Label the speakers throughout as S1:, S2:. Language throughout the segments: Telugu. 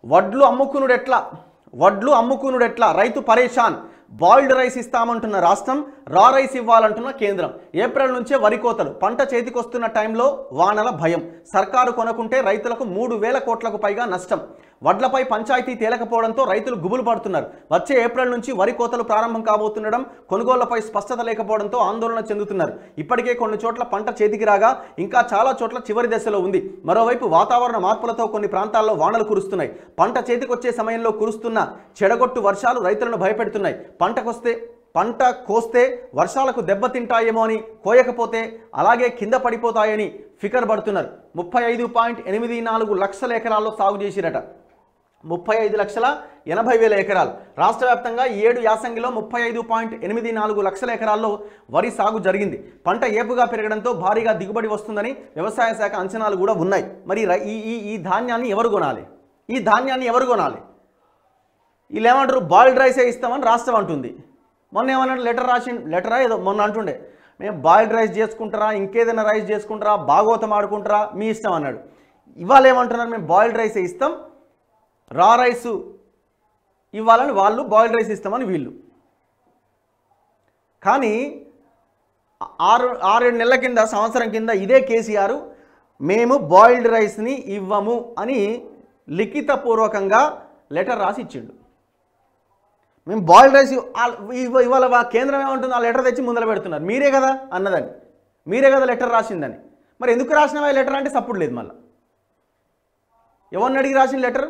S1: వడ్లు అమ్ముకునుడెట్లా రైతు పరేషాన్, బాయిల్డ్ రైస్ ఇస్తామంటున్న రాష్ట్రం, రా రైస్ ఇవ్వాలంటున్న కేంద్రం. ఏప్రిల్ నుంచే వరి కోతలు, పంట చేతికొస్తున్న టైంలో వానల భయం, సర్కారు కొనుక్కుంటే రైతులకు 3,000 కోట్లకు పైగా నష్టం. వడ్లపై పంచాయతీ తేలకపోవడంతో రైతులు గుబులు పడుతున్నారు. వచ్చే ఏప్రిల్ నుంచి వరి కోతలు ప్రారంభం కాబోతుండడం, కొనుగోళ్లపై స్పష్టత లేకపోవడంతో ఆందోళన చెందుతున్నారు. ఇప్పటికే కొన్ని చోట్ల పంట చేతికి రాగా ఇంకా చాలా చోట్ల చివరి దశలో ఉంది. మరోవైపు వాతావరణ మార్పులతో కొన్ని ప్రాంతాల్లో వానలు కురుస్తున్నాయి. పంట చేతికొచ్చే సమయంలో కురుస్తున్న చెడగొట్టు వర్షాలు రైతులను భయపెడుతున్నాయి. పంట కోస్తే వర్షాలకు దెబ్బతింటాయేమో అని, కోయకపోతే అలాగే కింద పడిపోతాయని ఫికర్ పడుతున్నారు. 35.84 లక్షల ఎకరాల్లో సాగు చేసిరట. 35,80,000 ఎకరాలు. రాష్ట్ర వ్యాప్తంగా 7 యాసంగిలో 35.84 లక్షల ఎకరాల్లో వరి సాగు జరిగింది. పంట ఏపుగా పెరగడంతో భారీగా దిగుబడి వస్తుందని వ్యవసాయ శాఖ అంచనాలు కూడా ఉన్నాయి. మరి ఈ ధాన్యాన్ని ఎవరు కొనాలి? వీళ్ళు ఏమంటారు? బాయిల్డ్ రైసే ఇస్తామని రాష్ట్రం అంటుంది. మొన్న ఏమన్నాడు? లెటరా ఏదో మొన్న అంటుండే, మేము బాయిల్డ్ రైస్ చేసుకుంటారా, ఇంకేదైనా రైస్ చేసుకుంటారా, భాగవతం ఆడుకుంటారా, మీ ఇష్టం అన్నాడు. ఇవాళ ఏమంటున్నారు? మేము బాయిల్డ్ రైసే ఇస్తాం, రా రైస్ ఇవ్వాలని వాళ్ళు, బాయిల్డ్ రైస్ ఇస్తామని వీళ్ళు. కానీ 6-7 నెలల కింద, సంవత్సరం కింద ఇదే కేసీఆర్ మేము బాయిల్డ్ రైస్ని ఇవ్వము అని లిఖితపూర్వకంగా లెటర్ రాసి ఇచ్చిండు. మేము బాయిల్డ్ రైస్ ఇవాళ కేంద్రం ఏమంటుంది? ఆ లెటర్ తెచ్చి ముందర పెడుతున్నారు. మీరే కదా అన్నదని, మీరే కదా లెటర్ రాసిందని. మరి ఎందుకు రాసినవా లెటర్ అంటే సపోర్ట్ లేదు. మళ్ళీ ఎవరిని అడిగి రాసిన లెటర్?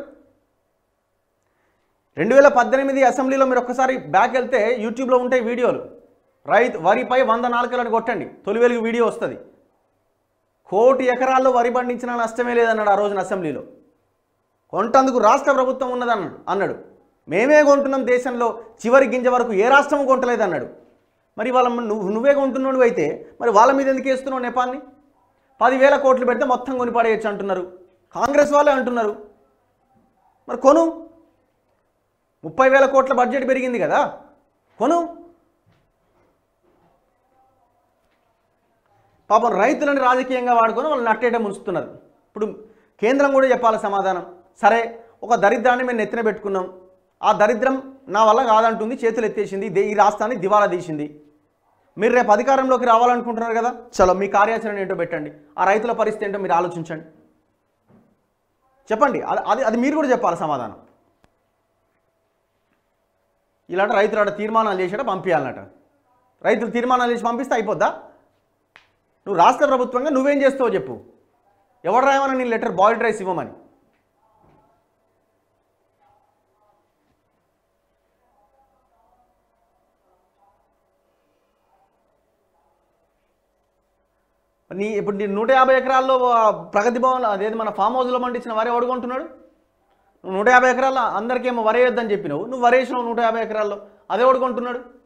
S1: 2018 అసెంబ్లీలో మీరు ఒక్కసారి బ్యాక్ వెళ్తే యూట్యూబ్లో ఉంటాయి వీడియోలు. వరిపై 100 నాలుకలను కొట్టండి, తొలి వెలుగు వీడియో వస్తుంది. 1 కోటి ఎకరాల్లో వరి పండించిన నష్టమే లేదన్నాడు ఆ రోజున అసెంబ్లీలో. కొంటందుకు రాష్ట్ర ప్రభుత్వం అన్నాడు. మేమే కొంటున్నాం, దేశంలో చివరి గింజ వరకు ఏ రాష్ట్రం కొంటలేదన్నాడు. మరి వాళ్ళ నువ్వే కొంటున్నాడు అయితే మరి వాళ్ళ మీద ఎందుకు వేస్తున్నావు నెపాన్ని? 10,000 కోట్లు పెడితే మొత్తం కొనిపడేయచ్చు అంటున్నారు, కాంగ్రెస్ వాళ్ళే అంటున్నారు. మరి కొను, 30,000 కోట్ల బడ్జెట్ పెరిగింది కదా, కొను. పాపం రైతులను రాజకీయంగా వాడుకొని వాళ్ళు నట్టేట ముంచుతున్నారు. ఇప్పుడు కేంద్రం కూడా చెప్పాలి సమాధానం. సరే, ఒక దరిద్రాన్ని మేము నెత్తిన పెట్టుకున్నాం, ఆ దరిద్రం నా వల్ల కాదంటుంది, చేతులు ఎత్తేసింది, ఈ రాష్ట్రాన్ని దివాలా తీసింది. మీరు రేపు అధికారంలోకి రావాలనుకుంటున్నారు కదా, చలో మీ కార్యాచరణ ఏంటో పెట్టండి, ఆ రైతుల పరిస్థితి ఏంటో మీరు ఆలోచించండి, చెప్పండి. అది మీరు కూడా చెప్పాలి సమాధానం. ఇలాంటి రైతులు తీర్మానాలు చేసేట పంపించాలన్నట. రైతులు తీర్మానాలు చేసి పంపిస్తే అయిపోద్దా? నువ్వు రాష్ట్ర ప్రభుత్వంగా నువ్వేం చేస్తావో చెప్పు. ఎవరు రాయమని నీ లెటర్ బాయిల్డ్ రైస్ ఇవ్వమని? ఇప్పుడు 150 ఎకరాల్లో ప్రగతి భవన్ అదేది మన ఫామ్ హౌస్లో పండించిన వరి ఓడుకుంటున్నాడు. నువ్వు 150 ఎకరాల్లో అందరికేమో వరేయొద్దని చెప్పినావు, నువ్వు వరేసినావు 150 ఎకరాల్లో, అదే ఓడుకుంటున్నాడు.